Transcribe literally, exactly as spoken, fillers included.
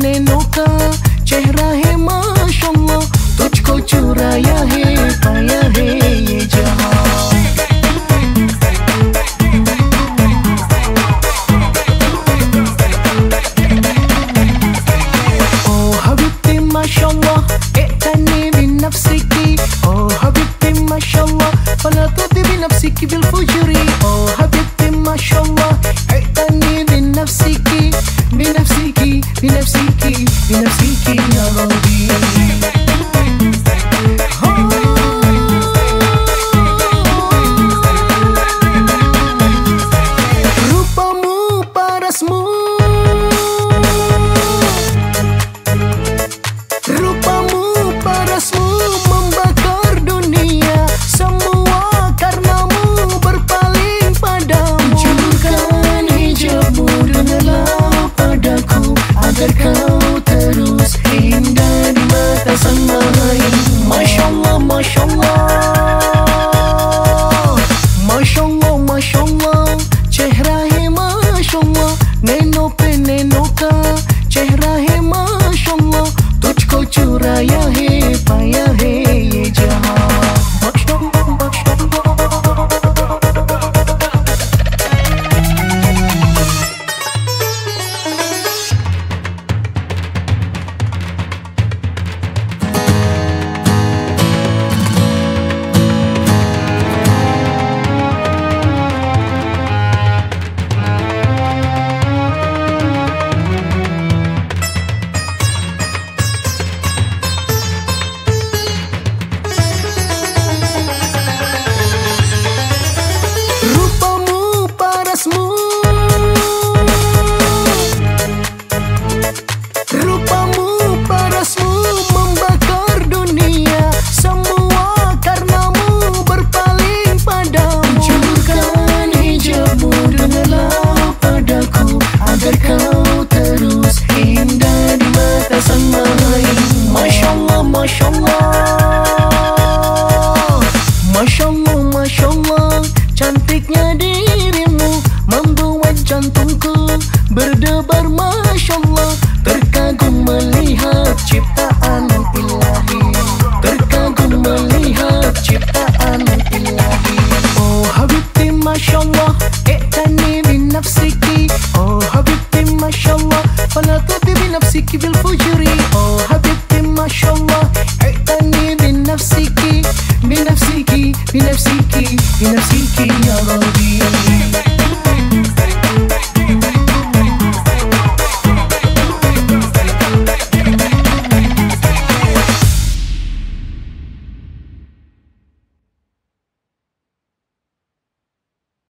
नैनों का चेहरा है माशाअल्लाह, तुझको चुराया है पाया है ये जहां। Oh habibti mashallah, i'tani bi nafsiki. Oh habibti mashallah, fala tudi bi nafsiki bil fujuri. Oh habibti mashallah, i'tani bi nafsiki, bi nafsiki, bi nafsiki, bi nafsiki ya Rabbi. Kau terus indah di mata sang maha. Mashallah, mashallah, mashallah, mashallah, चेहरा है माशाअल्लाह, नैनों पे नैनों का चेहरा है माशाअल्लाह, तुझको चुराया है पाया है ये जहां। Kau terus indah di mata sang maha. Mashallah, mashallah, mashallah, mashallah, cantiknya dirimu membuat jantungku berdebar. Mashallah, terkagum melihat ciptaan ilahi, terkagum melihat ciptaan ilahi. Oh habibti mashallah, i'tani bi nafsiki. Oh habibti mashallah, fala tudi bi nafsiki bil fujuri.